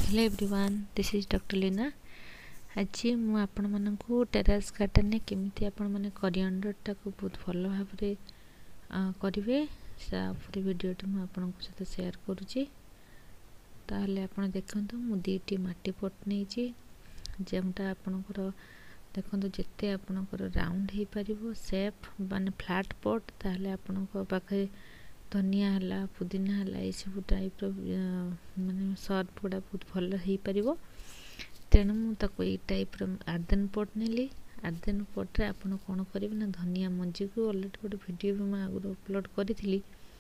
Hello everyone, this is doctor Leena. आज मु आपण मानकु टेरेस गार्डन ने केमिति आपण माने कोरिएंडर टाको बहुत भल भाव रे करिवे सापुरी वीडियोटी मु आपण सहित शेयर करूची। ताहले आपण देखंतु मु दीटी माटी पट नेची जेमटा आपणकर देखंतु जत्ते आपणकर राउंड हे परिबो शेप माने फ्लैट पट ताहले आपणको पाखे धनिया हला पुदीना हला ये सब टाइप माने सर्व गुड़ा बहुत भल हो पार। तेणु मुझे टाइप आर्देन पट नेली। आर्देन पट्रे आप कौन करेंगे ना धनिया मंजी को अलरेडी गोटे वीडियो भी मैं आगुरी अपलोड करी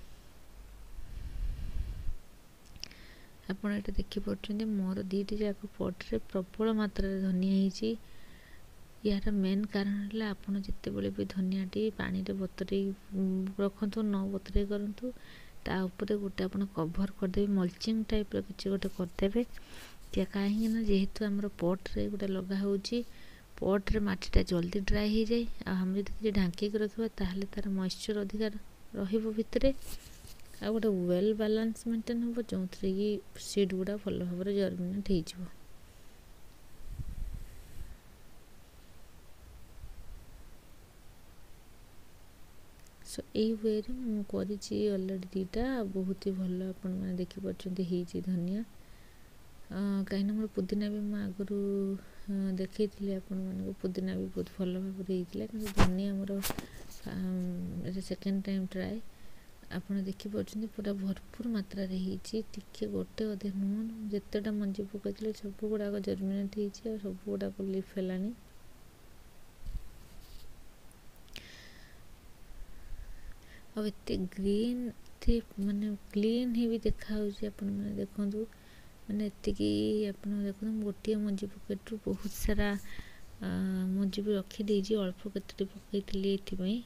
आप देखिपुं मोर दीटी जाक पट्रे प्रबल मात्रा धनिया होती। यार मेन कारण है आप जितेबले भी धनियाटी पानी रे बतरे रखु न बतरे करूँ तापर गोटे आप कभर करदे मल्चिंग टाइप किसी गोटे करदे कहीं जेहेतु आम पट्रे गोटे लगा हो पट्रे मटीटा जल्दी ड्राए हो जाए आम जब ढांकी रखा ताहले तार मॉइस्चर अधिकार भितर आ गोटे वेल बैलेंस मेंटेन हम जो कि सीड गुड़ा भल भाव जर्मिनेट हो। सो यही वे मुझे अलरेडी दीटा बहुत ही भल आप देखिपुं धनिया कहीं मोर पुदीना भी मुझे आगुरी देखी आपण पुदीना भी बहुत भल भाव कि धनिया मोर सेकेंड टाइम ट्राए आप देखिपुं पूरा भरपूर मात्रा टे गोटे अधे नुह जितेटा मंजी पकई सब गुड़ाक जर्मिनेट हो सब गुड़ाक लिफ है। अब एते ग्रीन थे माने क्लीन ही भी देखा देखु माने एतिकी आप देखो गोटे मंजी पकेट बहुत सारा मंजी भी रखीदे अल्प केते पकईली ये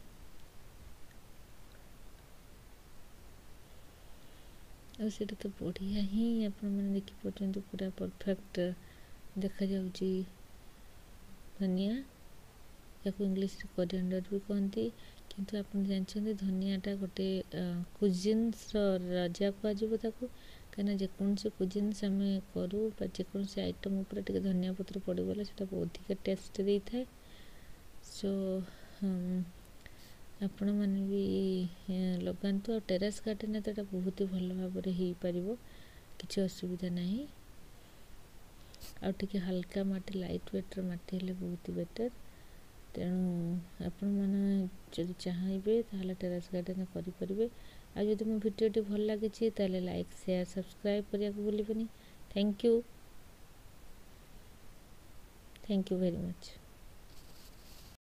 तो बढ़िया ही आप देखिपुं पूरा परफेक्ट देखा जाउची धनिया या इंग्लिश कोरिएंडर भी कहती किंतु आप जानते धनियाटा गोटे कुजिन्स राजा कह कहीं जेकोसी कुजिन्स आम करूँ जेकोसी आइटम उपर टे धनिया पत्र पड़गला से अधिक टेस्ट दे था। सो आपण मैंने भी लगातु आ टेरेस गार्डन तो बहुत ही भल भाव हो पार किसी असुविधा नहीं आटे हल्का माटी लाइट वेटर माटी हेले बहुत ही बेटर। तेणु आपण मैंने जब चाहिए ताहले टेरेस गार्डन करें। आज जब मो भिडियोटी भल लगी ताहले लाइक शेयर सब्सक्राइब करने को भूलिबेनी। Thank you very much.